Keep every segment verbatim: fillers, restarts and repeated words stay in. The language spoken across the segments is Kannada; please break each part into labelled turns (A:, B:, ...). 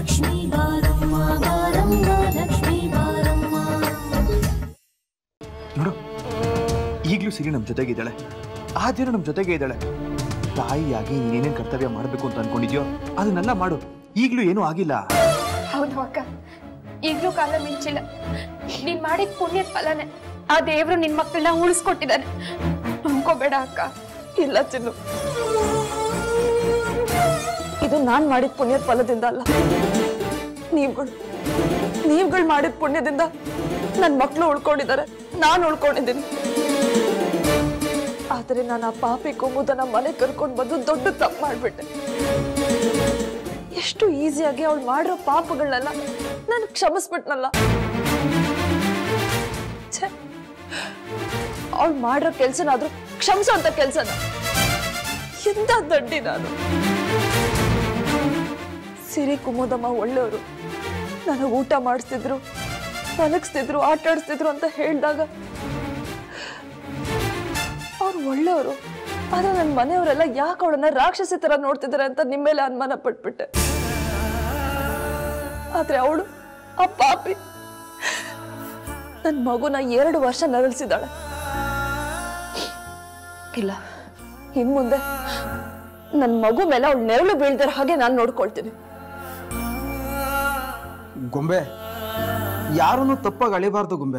A: Lakshmi Baramma, Baramma, Lakshmi Baramma.
B: ನೋಡು, ಈಗಲೂ ಸಿರಿ ನಮ್ಮ ಜೊತೆಗೆ ಇದ್ದಾಳೆ. ಆ ದಿನ ನಮ್ಮ ಜೊತೆಗೆ ಇದ್ದಾಳೆ. ತಾಯಿಯಾಗಿ ನೀನೇನೇನು ಕರ್ತವ್ಯ ಮಾಡಬೇಕು ಅಂತ ಅನ್ಕೊಂಡಿದ್ಯೋ ಅದನ್ನೆಲ್ಲ ಮಾಡು. ಈಗಲೂ ಏನೂ ಆಗಿಲ್ಲ.
C: ಹೌದು ಅಕ್ಕ, ಈಗಲೂ ಕಾಲ ಮಿಂಚಿಲ್ಲ. ನೀನ್ ಮಾಡಿದ ಪುಣ್ಯದ ಫಲನೇ ಆ ದೇವ್ರು ನಿನ್ ಮಕ್ಕಳನ್ನ ಉಳಿಸ್ಕೊಟ್ಟಿದ್ದಾನೆ. ನಂಬ್ಕೋಬೇಡ ಅಕ್ಕ.
D: ಇಲ್ಲ ಚಿನ್ನು, ಇದು ನಾನ್ ಮಾಡಿದ ಪುಣ್ಯದ ಫಲದಿಂದ ಅಲ್ಲ, ನೀವುಗಳು ನೀವುಗಳು ಮಾಡಿದ ಪುಣ್ಯದಿಂದ ನನ್ ಮಕ್ಕಳು ಉಳ್ಕೊಂಡಿದ್ದಾರೆ, ನಾನು ಉಳ್ಕೊಂಡಿದ್ದೀನಿ. ಆದ್ರೆ ನಾನು ಆ ಪಾಪಿ ಕುಮುದನ ಮನೆ ಕರ್ಕೊಂಡು ಬಂದು ದೊಡ್ಡ ತಪ್ಪು ಮಾಡ್ಬಿಟ್ಟೆ. ಎಷ್ಟು ಈಸಿಯಾಗಿ ಅವಳು ಮಾಡಿರೋ ಪಾಪಗಳನ್ನೆಲ್ಲ ನಾನು ಕ್ಷಮಿಸ್ಬಿಟ್ನಲ್ಲ. ಅವಳು ಮಾಡಿರೋ ಕೆಲ್ಸನಾದ್ರೂ ಕ್ಷಮಿಸೋ ಅಂತ ಕೆಲ್ಸನ ಎಂತ ದಡ್ಡಿ ನಾನು. ಸಿರಿ ಕುಮುದಮ್ಮ ಒಳ್ಳೆಯವರು, ನನಗೆ ಊಟ ಮಾಡಿಸ್ತಿದ್ರು, ಮಲಗಿಸ್ತಿದ್ರು, ಆಟ ಆಡಿಸ್ತಿದ್ರು ಅಂತ ಹೇಳಿದಾಗ ಅವ್ರು ಒಳ್ಳೆಯವರು. ಆದ್ರೆ ನನ್ನ ಮನೆಯವರೆಲ್ಲ ಯಾಕೆ ಅವಳನ್ನ ರಾಕ್ಷಸಿ ತರ ನೋಡ್ತಿದ್ದಾರೆ ಅಂತ ನಿಮ್ಮ ಮೇಲೆ ಅನುಮಾನ ಪಟ್ಬಿಟ್ಟೆ. ಆದ್ರೆ ಅವಳು ಆ ಪಾಪಿ ನನ್ನ ಮಗುನ ಎರಡು ವರ್ಷ ನರಳಿಸಿದಾಳೆ. ಇಲ್ಲ, ಇನ್ ಮುಂದೆ ನನ್ನ ಮಗು ಮೇಲೆ ಅವಳು ನೆರಳು ಬೀಳ್ದಿರೋ ಹಾಗೆ ನಾನು ನೋಡ್ಕೊಳ್ತೀನಿ.
E: ಗೊಂಬೆ, ಯಾರನ್ನು ತಪ್ಪಾಗಿ ಅಳಿಬಾರ್ದು ಗೊಂಬೆ.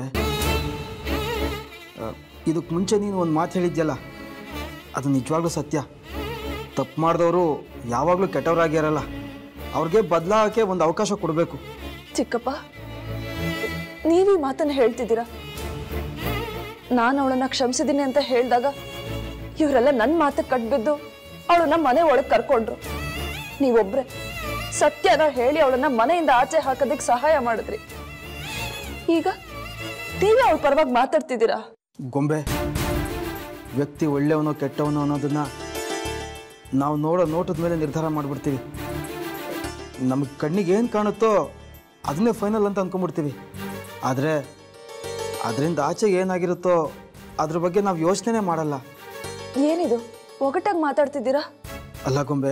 E: ಇದಕ್ಕೆ ಮುಂಚೆ ನೀನು ಒಂದು ಮಾತು ಹೇಳಿದ್ಯಲ್ಲ, ಅದು ನಿಜವಾಗ್ಲೂ ಸತ್ಯ. ತಪ್ಪು ಮಾಡಿದವರು ಯಾವಾಗಲೂ ಕೆಟ್ಟವರಾಗಿರಲ್ಲ, ಅವ್ರಿಗೆ ಬದಲಾಗಕ್ಕೆ ಒಂದು ಅವಕಾಶ ಕೊಡಬೇಕು.
D: ಚಿಕ್ಕಪ್ಪ, ನೀವೀ ಮಾತನ್ನ ಹೇಳ್ತಿದ್ದೀರಾ? ನಾನು ಅವಳನ್ನ ಕ್ಷಮಿಸಿದ್ದೀನಿ ಅಂತ ಹೇಳಿದಾಗ ಇವರೆಲ್ಲ ನನ್ನ ಮಾತಕ್ಕೆ ಕಟ್ಬಿದ್ದು ಅವಳನ್ನ ಮನೆ ಒಳಗೆ ಕರ್ಕೊಂಡ್ರು. ನೀವೊಬ್ರೆ ಸತ್ಯನ ಹೇಳಿ ಅವಳನ್ನ ಮನೆಯಿಂದ ಆಚೆ ಹಾಕೋದಕ್ಕೆ ಸಹಾಯ ಮಾಡಿದ್ರಿ. ಈಗ ನೀವೇ ಅವಳ ಪರವಾಗಿ ಮಾತಾಡ್ತಿದ್ದೀರಾ.
E: ಗೊಂಬೆ, ವ್ಯಕ್ತಿ ಒಳ್ಳೆಯವನೋ ಕೆಟ್ಟವನೋ ಅನ್ನೋದನ್ನ ನಾವು ನೋಡೋ ನೋಟದ ಮೇಲೆ ನಿರ್ಧಾರ ಮಾಡಿಬಿಡ್ತೀವಿ. ನಮಗೆ ಕಣ್ಣಿಗೆ ಏನು ಕಾಣುತ್ತೋ ಅದನ್ನೇ ಫೈನಲ್ ಅಂತ ಅಂದ್ಕೊಂಡ್ಬಿಡ್ತೀವಿ. ಆದರೆ ಅದರಿಂದ ಆಚೆಗೆ ಏನಾಗಿರುತ್ತೋ ಅದ್ರ ಬಗ್ಗೆ ನಾವು ಯೋಚನೆ ಮಾಡಲ್ಲ.
D: ಏನಿದು ಒಗಟಾಗಿ ಮಾತಾಡ್ತಿದ್ದೀರಾ?
E: ಅಲ್ಲ ಗೊಂಬೆ,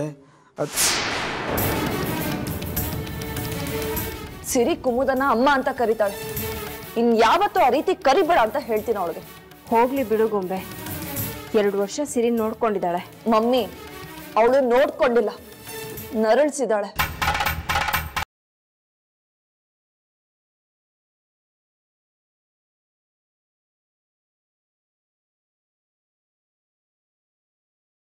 D: ಸಿರಿ ಕುಮುದನ ಅಮ್ಮ ಅಂತ ಕರೀತಾಳೆ. ಇನ್ ಯಾವತ್ತೂ ಆ ರೀತಿ ಕರಿಬೇಡ ಅಂತ ಹೇಳ್ತೀನಿ ಅವಳಿಗೆ.
F: ಹೋಗ್ಲಿ ಬಿಡು ಗೊಂಬೆ, ಎರಡು ವರ್ಷ ಸಿರಿ ನೋಡ್ಕೊಂಡಿದ್ದಾಳೆ.
D: ಮಮ್ಮಿ, ಅವಳು ನೋಡ್ಕೊಂಡಿಲ್ಲ, ನರಳಿಸಿದಾಳೆ.